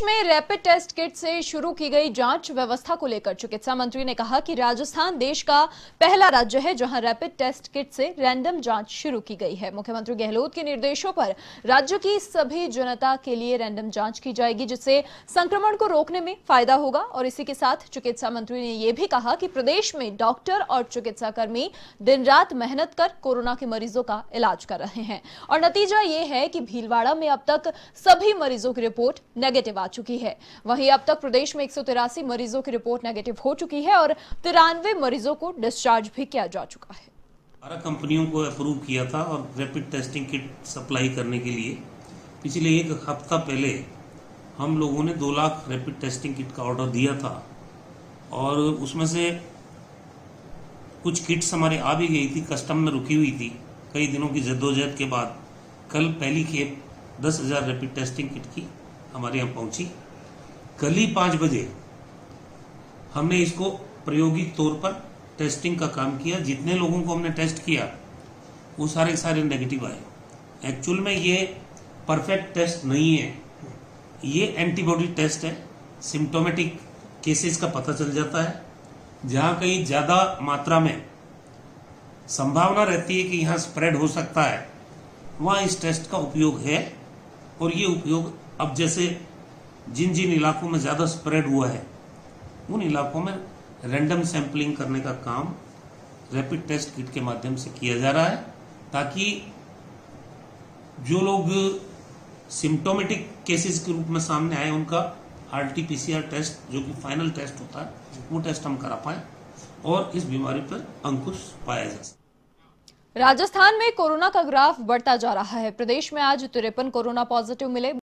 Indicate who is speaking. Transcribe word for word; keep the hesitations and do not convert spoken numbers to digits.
Speaker 1: प्रदेश में rapid test kit से शुरू की गई जांच व्यवस्था को लेकर चिकित्सा मंत्री ने कहा कि राजस्थान देश का पहला राज्य है जहां रैपिड टेस्ट किट से रैंडम जांच शुरू की गई है। मुख्यमंत्री गहलोत के निर्देशों पर राज्य की सभी जनता के लिए रैंडम जांच की जाएगी, जिससे संक्रमण को रोकने में फायदा होगा। और इसी के साथ चिकित्सा मंत्री ने यह भी कहा कि प्रदेश में डॉक्टर और चिकित्सा कर्मी दिन रात मेहनत कर कोरोना के मरीजों का इलाज कर रहे हैं और नतीजा ये है कि भीलवाड़ा में अब तक सभी मरीजों की रिपोर्ट नेगेटिव आ चुकी है। वहीं अब तक प्रदेश में एक सौ तिरासी मरीजों की रिपोर्ट नेगेटिव हो चुकी है और तिरानवे मरीजों को डिस्चार्ज भी किया जा चुका है।
Speaker 2: बारह कंपनियों को अप्रूव किया था और रैपिड टेस्टिंग किट सप्लाई करने के लिए पिछले एक हफ्ता पहले हम लोगों ने दो लाख रैपिड टेस्टिंग किट का ऑर्डर दिया था और उसमें से कुछ किट्स हमारे आ भी गई थी, कस्टम में रुकी हुई थी। कई दिनों की जद्दोजहद के बाद कल पहली खेप दस हजार रैपिड टेस्टिंग किट की हमारे यहाँ पहुंची। कल ही पाँच बजे हमने इसको प्रायोगिक तौर पर टेस्टिंग का काम किया। जितने लोगों को हमने टेस्ट किया वो सारे सारे नेगेटिव आए। एक्चुअल में ये परफेक्ट टेस्ट नहीं है, ये एंटीबॉडी टेस्ट है। सिम्टोमेटिक केसेस का पता चल जाता है। जहां कहीं ज्यादा मात्रा में संभावना रहती है कि यहाँ स्प्रेड हो सकता है, वहां इस टेस्ट का उपयोग है। और ये उपयोग अब जैसे जिन जिन इलाकों में ज्यादा स्प्रेड हुआ है उन इलाकों में रैंडम सैंपलिंग करने का काम रैपिड टेस्ट किट के माध्यम से किया जा रहा है, ताकि जो लोग सिम्टोमेटिक केसेस के रूप में सामने आए उनका आरटीपीसीआर टेस्ट, जो कि फाइनल टेस्ट होता है, वो टेस्ट हम करा पाए और इस बीमारी पर अंकुश पाया जा सके।
Speaker 1: राजस्थान में कोरोना का ग्राफ बढ़ता जा रहा है। प्रदेश में आज तिरपन कोरोना पॉजिटिव मिले।